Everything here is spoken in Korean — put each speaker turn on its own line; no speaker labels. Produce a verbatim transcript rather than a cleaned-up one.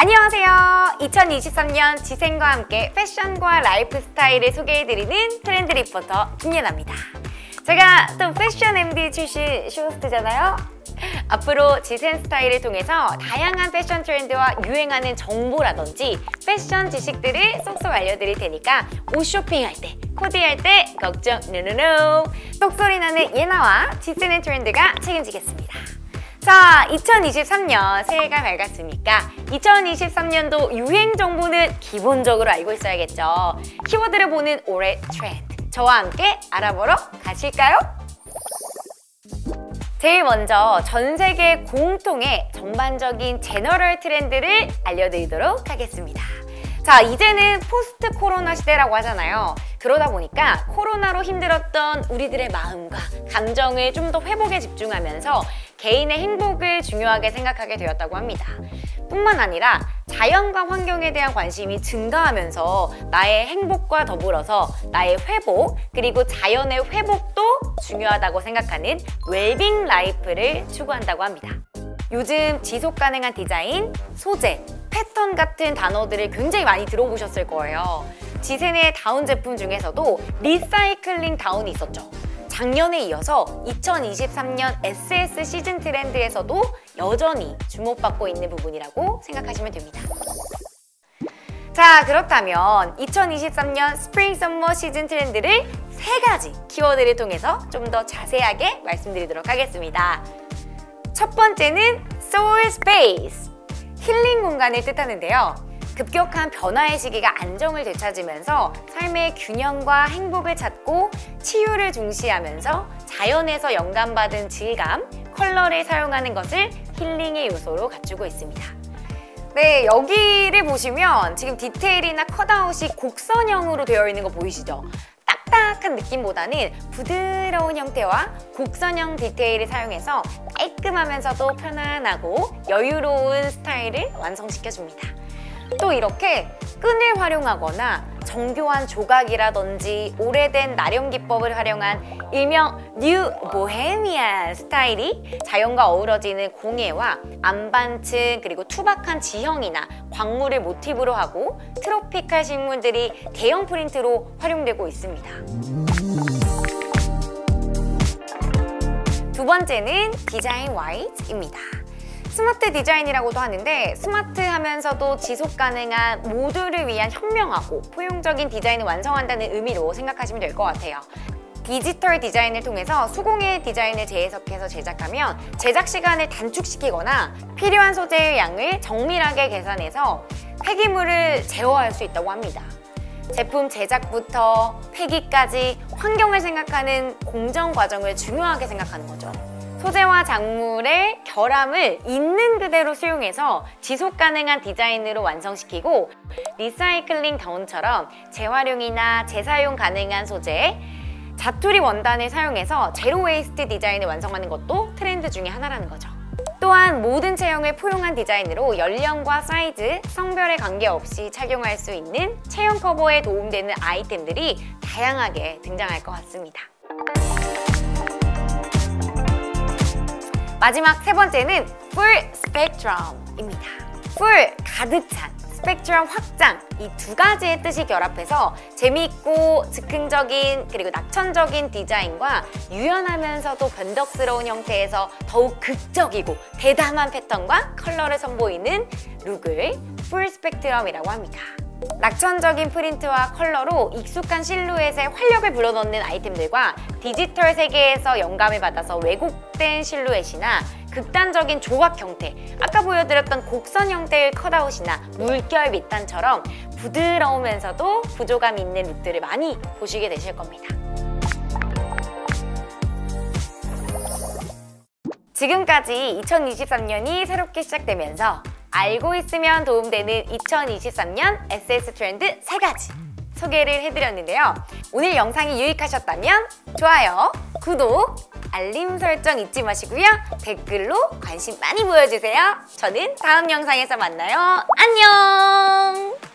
안녕하세요. 이천이십삼 년 지생과 함께 패션과 라이프 스타일을 소개해드리는 트렌드 리포터 김예나입니다. 제가 또 패션 엠디 출신 쇼호스트잖아요. 앞으로 지센 스타일을 통해서 다양한 패션 트렌드와 유행하는 정보라든지 패션 지식들을 쏙쏙 알려드릴 테니까 옷 쇼핑할 때, 코디할 때 걱정 노노노! 똑소리 나는 예나와 지센의 트렌드가 책임지겠습니다. 자, 이천이십삼 년 새해가 밝았으니까 이천이십삼 년도 유행 정보는 기본적으로 알고 있어야겠죠. 키워드를 보는 올해 트렌드, 저와 함께 알아보러 가실까요? 제일 먼저 전 세계 공통의 전반적인 제너럴 트렌드를 알려드리도록 하겠습니다. 자, 이제는 포스트 코로나 시대라고 하잖아요. 그러다 보니까 코로나로 힘들었던 우리들의 마음과 감정을 좀 더 회복에 집중하면서 개인의 행복을 중요하게 생각하게 되었다고 합니다. 뿐만 아니라 자연과 환경에 대한 관심이 증가하면서 나의 행복과 더불어서 나의 회복, 그리고 자연의 회복도 중요하다고 생각하는 웰빙 라이프를 추구한다고 합니다. 요즘 지속가능한 디자인, 소재, 패턴 같은 단어들을 굉장히 많이 들어보셨을 거예요. 지센의 다운 제품 중에서도 리사이클링 다운이 있었죠. 작년에 이어서 이천이십삼 년 에스에스 시즌 트렌드에서도 여전히 주목받고 있는 부분이라고 생각하시면 됩니다. 자, 그렇다면 이천이십삼 년 스프링 서머 시즌 트렌드를 세 가지 키워드를 통해서 좀 더 자세하게 말씀드리도록 하겠습니다. 첫 번째는 소울 스페이스, 힐링 공간을 뜻하는데요. 급격한 변화의 시기가 안정을 되찾으면서 삶의 균형과 행복을 찾고 치유를 중시하면서 자연에서 영감받은 질감, 컬러를 사용하는 것을 힐링의 요소로 갖추고 있습니다. 네, 여기를 보시면 지금 디테일이나 컷아웃이 곡선형으로 되어 있는 거 보이시죠? 딱딱한 느낌보다는 부드러운 형태와 곡선형 디테일을 사용해서 깔끔하면서도 편안하고 여유로운 스타일을 완성시켜줍니다. 또 이렇게 끈을 활용하거나 정교한 조각이라든지 오래된 나령 기법을 활용한 일명 뉴 보헤미안 스타일이 자연과 어우러지는 공예와 안반층 그리고 투박한 지형이나 광물을 모티브로 하고 트로피칼 식물들이 대형 프린트로 활용되고 있습니다. 두 번째는 디자인 와이즈입니다. 스마트 디자인이라고도 하는데 스마트하면서도 지속가능한 모두를 위한 현명하고 포용적인 디자인을 완성한다는 의미로 생각하시면 될 것 같아요. 디지털 디자인을 통해서 수공예 디자인을 재해석해서 제작하면 제작 시간을 단축시키거나 필요한 소재의 양을 정밀하게 계산해서 폐기물을 제어할 수 있다고 합니다. 제품 제작부터 폐기까지 환경을 생각하는 공정 과정을 중요하게 생각하는 거죠. 소재와 작물의 결함을 있는 그대로 수용해서 지속가능한 디자인으로 완성시키고 리사이클링 다운처럼 재활용이나 재사용 가능한 소재, 자투리 원단을 사용해서 제로 웨이스트 디자인을 완성하는 것도 트렌드 중에 하나라는 거죠. 또한 모든 체형을 포용한 디자인으로 연령과 사이즈, 성별에 관계없이 착용할 수 있는 체형 커버에 도움되는 아이템들이 다양하게 등장할 것 같습니다. 마지막 세 번째는 풀 스펙트럼입니다. 풀, 가득 찬, 스펙트럼 확장, 이 두 가지의 뜻이 결합해서 재미있고 즉흥적인 그리고 낙천적인 디자인과 유연하면서도 변덕스러운 형태에서 더욱 극적이고 대담한 패턴과 컬러를 선보이는 룩을 풀 스펙트럼이라고 합니다. 낙천적인 프린트와 컬러로 익숙한 실루엣에 활력을 불어넣는 아이템들과 디지털 세계에서 영감을 받아서 왜곡된 실루엣이나 극단적인 조각 형태, 아까 보여드렸던 곡선 형태의 컷아웃이나 물결 밑단처럼 부드러우면서도 구조감 있는 룩들을 많이 보시게 되실 겁니다. 지금까지 이천이십삼 년이 새롭게 시작되면서 알고 있으면 도움되는 이천이십삼 년 에스에스 트렌드 세 가지 소개를 해드렸는데요. 오늘 영상이 유익하셨다면 좋아요, 구독, 알림 설정 잊지 마시고요. 댓글로 관심 많이 보여주세요. 저는 다음 영상에서 만나요. 안녕!